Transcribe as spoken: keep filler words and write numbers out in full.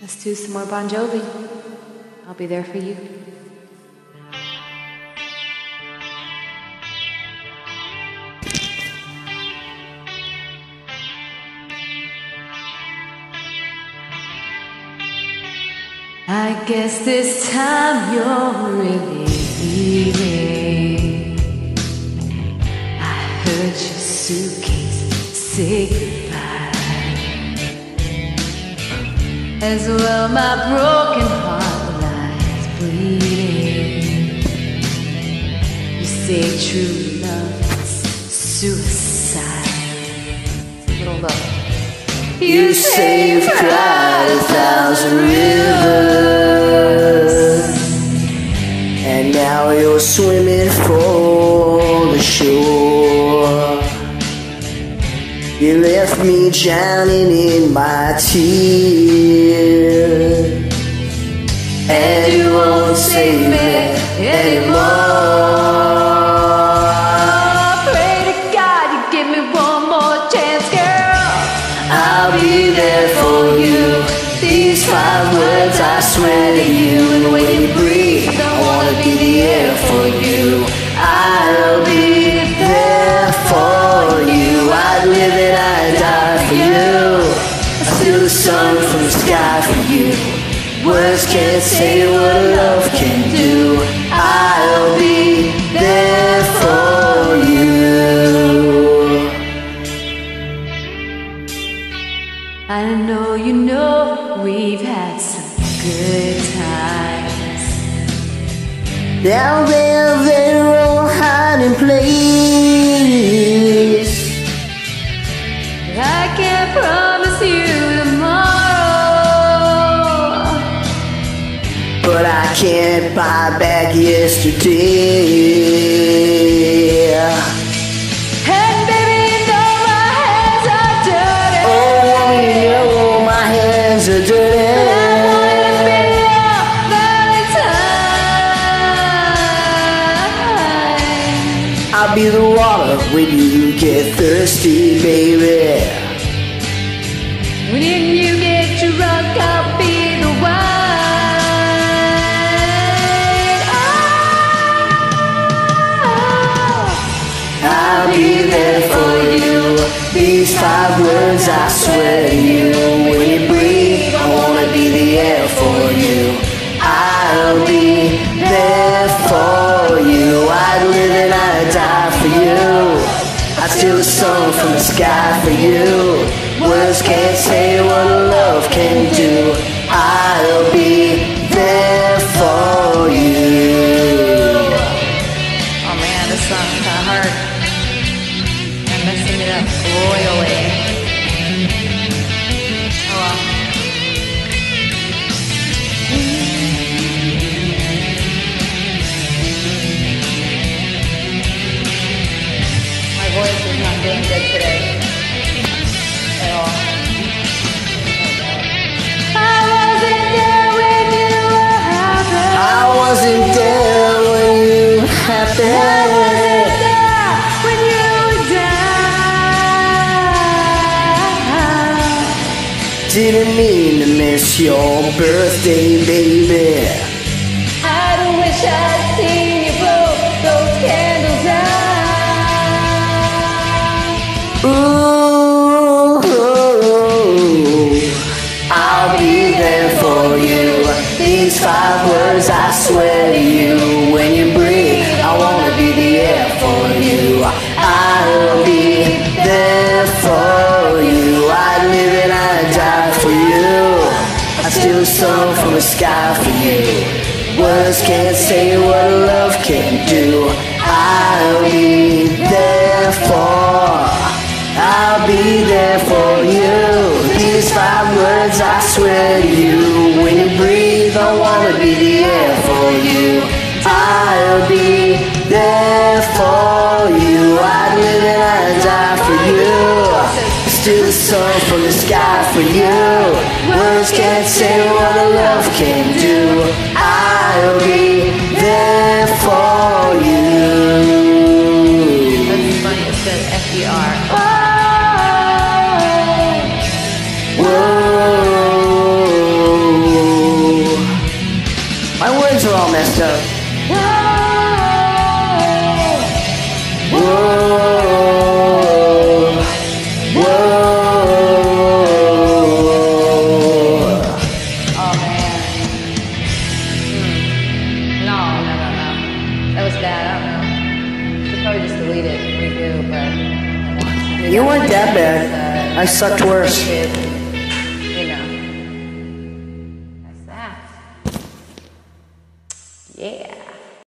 Let's do some more Bon Jovi. I'll be there for you. I guess this time you're really leaving. I heard your suitcase say goodbye. As well, my broken heart lies bleeding. You say true love is suicide. It's a little low. You say you've cried a thousand rivers, and now you're swimming for the shore. You left me drowning in my tears, and you won't save me anymore. Pray to God you give me one more chance, girl. I'll be there for you. These five words I swear to you. And when you breathe, I wanna be the air for you. I'll be there for you. I'd live and I'd die for you. I steal the sun from the sky for you. Words can't say what love can do. I'll be there for you. I know you know we've had some good times. Now they're their own hiding place. I can't promise you tomorrow, but I can't buy back yesterday. And baby, you know my hands are dirty. Oh, woman, you know my hands are dirty. And I wanted to be your Valentine. I'll be the water when you get thirsty, baby. When you get drunk, I'll be the wine. Oh, I'll be there for you. These five words I swear to you. When you breathe, I wanna be the air for you. I'll be there for you. I'd live and I'd die for you. I'd steal the sun from the sky for you. Words can't say what love can do. I'll be there for you. oh man, this song's kinda hard. I'm messing it up royally. Oh well. My voice is not doing good today. At all. I wasn't there when you were happy. I wasn't there when you I wasn't happened. there when you died. Didn't mean to miss your birthday, baby. I wish I'd seen you blow those candles out. Ooh, I'll be there for you. These five words I swear to you. When you breathe, I wanna be the air for you. I'll be there for you. I'd live and I'd die for you. I steal the sun from the sky for you. Words can't say what love can do. I'll be there for, I'll be there for you. These five words I swear to you. When you breathe, I wanna be the air for you. I'll be there for you. I'd live and I'd die for you. Steal the sun from the sky for you. Words can't say what a love can do. I'll be there for you. That's funny, it said F E R. Whoa. You weren't that bad. I sucked worse.